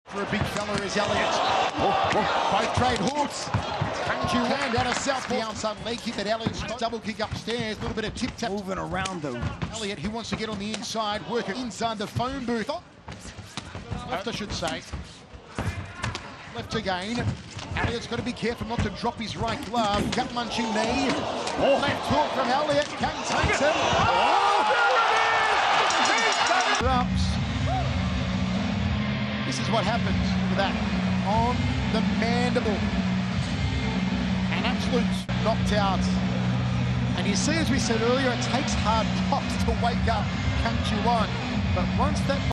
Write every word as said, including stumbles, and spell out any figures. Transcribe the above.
For a big fella is Elliott. Oh, oh, both trade hooks. Kang Ju-Wan down a southpaw. Outside leg kick at Elliott's double kick upstairs. A little bit of tip tap. Moving around though. Elliott, who wants to get on the inside, working inside the phone booth. Oh. Left, I should say. Left again. Elliott's got to be careful not to drop his right glove. Gut munching knee. Oh, left hook from Elliott. Kang takes it. Oh, there it is! Ups. This is what happens with that on the mandible. An absolute knocked out. And you see, as we said earlier, it takes hard pops to wake up Kang Ju-Wan. But once that